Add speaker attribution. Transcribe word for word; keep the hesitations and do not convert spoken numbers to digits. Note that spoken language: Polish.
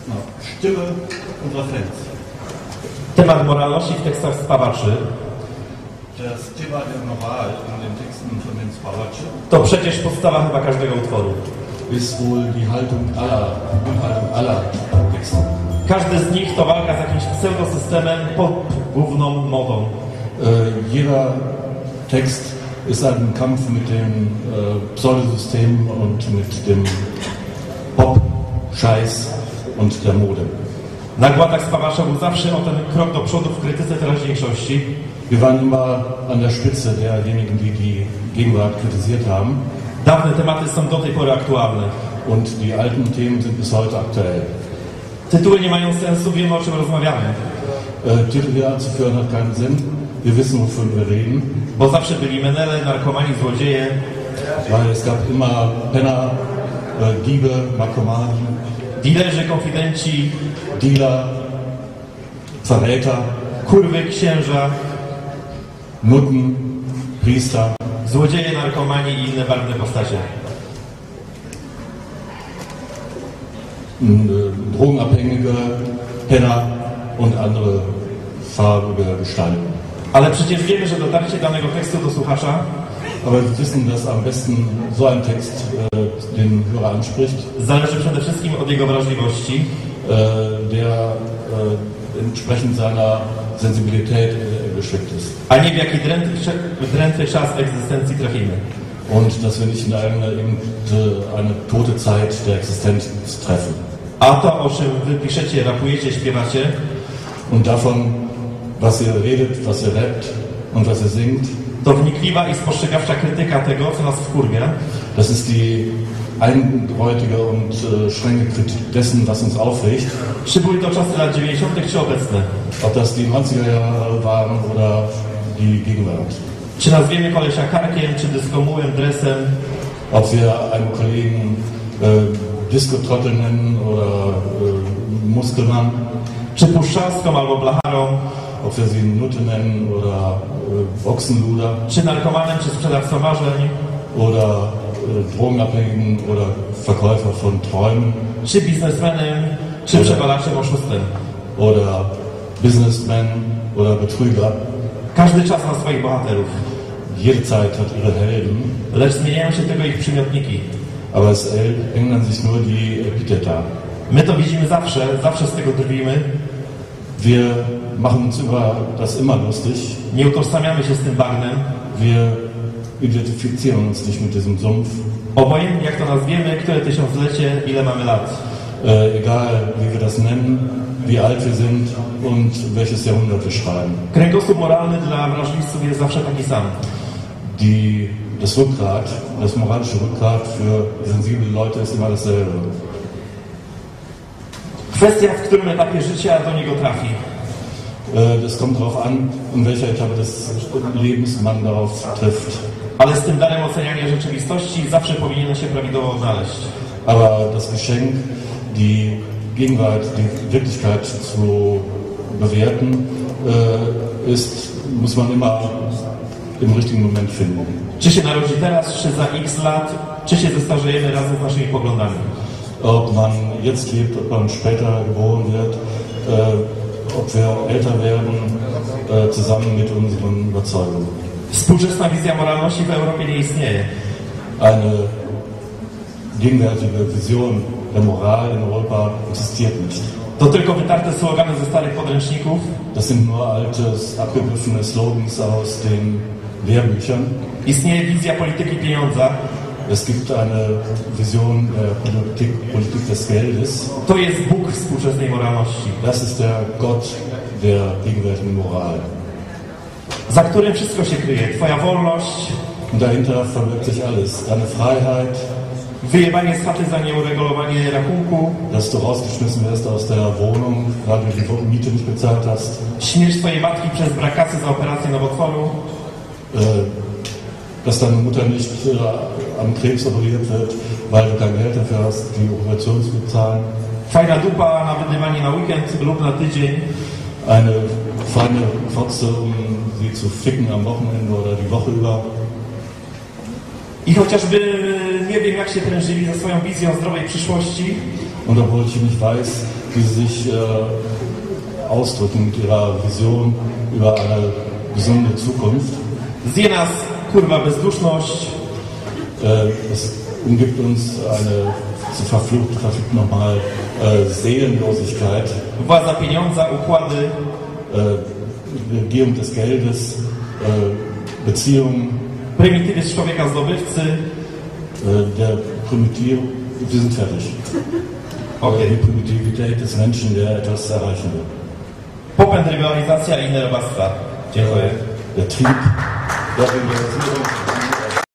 Speaker 1: No, Stille und Referenz.
Speaker 2: Temat moralności w tekstach spawaczy.
Speaker 1: Das Thema der Moral in den Texten von den Spawaczy
Speaker 2: To przecież podstawa chyba każdego utworu.
Speaker 1: ist wohl die Haltung aller, Grundhaltung aller Texte.
Speaker 2: Każdy z nich to walka z jakimś pseudosystemem pod główną modą.
Speaker 1: Äh, jeder Text ist ein Kampf mit dem äh, Pseudosystem und mit dem Pop-Scheiß und der Mode.
Speaker 2: Na gładach spawacza był zawsze o ten krok do przodu w krytyce teraźniejszości.
Speaker 1: Wir waren immer an der Spitze derjenigen, die die Gegenwart kritisiert haben.
Speaker 2: Dawne tematy są do tej pory aktualne.
Speaker 1: Und die alten Themen sind bis heute aktuell.
Speaker 2: Tytuły nie mają sensu, wiemy o czym rozmawiamy.
Speaker 1: Äh, Titel hier anzuführen hat keinen Sinn. Wir wissen, wovon wir reden.
Speaker 2: Bo zawsze byli menele, narkomani, złodzieje.
Speaker 1: Weil es gab immer Penner, äh, Diebe, Narkomanen,
Speaker 2: Dilerzy, konfidenci,
Speaker 1: Dealer, Verräter,
Speaker 2: kurwy, księża,
Speaker 1: Nutten, Priester,
Speaker 2: złodzieje, narkomani i inne barwne postacie.
Speaker 1: äh, Drogenabhängige, Penner und andere farbige Gestalten.
Speaker 2: Ale przecież wiemy, że dotarcie danego tekstu do słuchacza
Speaker 1: Aber wir wissen, dass am besten so ein Text äh, den Hörer anspricht,
Speaker 2: zależy przede wszystkim od jego wrażliwości,
Speaker 1: äh, der äh, entsprechend seiner Sensibilität äh, geschickt ist.
Speaker 2: a nie w jaki drętwy, drętwy czas egzystencji trafimy.
Speaker 1: Und dass wir nicht in eine, eine tote Zeit der Existenz treffen.
Speaker 2: A to, o czym wy piszecie, rapujecie, śpiewacie,
Speaker 1: Und davon, was ihr redet, was ihr rappt und was ihr singt,
Speaker 2: to wnikliwa i spostrzegawcza krytyka tego, co nas wkurwia,
Speaker 1: das ist die eindeutige und äh, strenge Kritik dessen, was uns aufregt.
Speaker 2: czy były to czasy lat dziewięćdziesiątych, czy obecne.
Speaker 1: Ob das die neunziger Jahre waren oder die Gegenwart.
Speaker 2: Czy nazwiemy kolesia karkiem, czy dyskomułem, dresem,
Speaker 1: Ob wir einen Kollegen äh, Disco-Trottel nennen oder äh, Muskelmann.
Speaker 2: czy puszczalską albo blacharą,
Speaker 1: Ob wir sie Nutte nennen oder äh, Ochsenluder
Speaker 2: czy narkomanem, czy sprzedawcą marzeń,
Speaker 1: oder äh, Drogenabhängigen oder Verkäufer von Träumen
Speaker 2: czy biznesmenem, czy przewalaczem, oszustem.
Speaker 1: oder Businessmen oder Betrüger.
Speaker 2: Każdy czas ma swoich bohaterów,
Speaker 1: Jede Zeit hat ihre Helden,
Speaker 2: lecz zmieniają się tego ich przymiotniki.
Speaker 1: aber es ändern sich nur die Epitheta.
Speaker 2: My to widzimy zawsze, zawsze z tego drwimy,
Speaker 1: Wir machen uns über das immer lustig.
Speaker 2: nie utożsamiamy się z tym bagnem.
Speaker 1: Wir identifizieren uns nicht mit diesem Sumpf.
Speaker 2: Obojętnie jak to nazwiemy, które tysiąclecie, ile mamy lat.
Speaker 1: Äh, egal, wie wir das nennen, wie alt wir sind und welches Jahrhundert wir schreiben.
Speaker 2: Kręgosłup moralny dla wrażliwców jest zawsze taki sam.
Speaker 1: Die, das Rückgrat, das moralische Rückgrat für sensible Leute ist immer dasselbe.
Speaker 2: Kwestia, w którym etapie życia do niego trafi.
Speaker 1: Äh, Das kommt darauf an, in welcher Etappe des Lebens man darauf trifft.
Speaker 2: Ale z tym darem oceniania rzeczywistości zawsze powinien się prawidłowo odnaleźć.
Speaker 1: Aber das Geschenk, die Gegenwart, die Wirklichkeit zu bewerten, äh, ist, muss man immer im richtigen Moment finden.
Speaker 2: Czy się narodzi teraz, czy za x lat, czy się zestarzejemy razem z naszymi poglądami.
Speaker 1: Ob man jetzt lebt, ob man später geboren wird, äh, ob wir älter werden, äh, zusammen mit unseren Überzeugungen.
Speaker 2: Współczesna wizja moralności w Europie nie istnieje.
Speaker 1: Eine gegenwärtige Vision der Moral in Europa existiert nicht.
Speaker 2: To tylko wytarte slogany ze starych podręczników,
Speaker 1: Das sind nur alte, abgegriffene Slogans aus den Lehrbüchern.
Speaker 2: istnieje wizja polityki pieniądza.
Speaker 1: Es gibt eine Vision der Politik, Politik des Geldes.
Speaker 2: To jest Bóg współczesnej moralności,
Speaker 1: Das ist der Gott der gegenwärtigen Moral.
Speaker 2: za którym wszystko się kryje. Twoja wolność,
Speaker 1: Und dahinter verbirgt sich alles. Deine Freiheit,
Speaker 2: wyjebanie z chaty za nieuregulowanie rachunku,
Speaker 1: dass du rausgeschmissen wirst aus der Wohnung, weil du die Miete nicht bezahlt hast.
Speaker 2: śmierć twojej matki przez brak kasy za operację nowotworu,
Speaker 1: Äh, dass deine Mutter nicht äh, am Krebs operiert wird, weil du kein Geld dafür hast, die Operation zu bezahlen.
Speaker 2: fajna dupa na wydywanie na weekend lub na tydzień,
Speaker 1: Eine feine Fotze, um sie zu ficken am Wochenende oder die Woche über.
Speaker 2: i chociażby nie wiem jak się prężyli ze swoją wizją zdrowej przyszłości,
Speaker 1: Und obwohl ich nicht weiß, wie sie sich äh, ausdrücken mit ihrer Vision über eine gesunde Zukunft.
Speaker 2: Zje nas, kurwa, bezduszność.
Speaker 1: Äh, es umgibt uns eine, zu verflucht, verflucht nochmal, äh, Seelenlosigkeit.
Speaker 2: Władza pieniądza, układy.
Speaker 1: Äh, Regierung des Geldes, äh, Beziehungen.
Speaker 2: Prymitywizm człowieka zdobywcy.
Speaker 1: Äh, der Primitiv, wir sind fertig.
Speaker 2: Okay.
Speaker 1: Die Primitivität des Menschen, der etwas erreichen will.
Speaker 2: Popęd, rywalizacja i nerwostwa. Dziękuję.
Speaker 1: Der Trieb der Rivalisierung.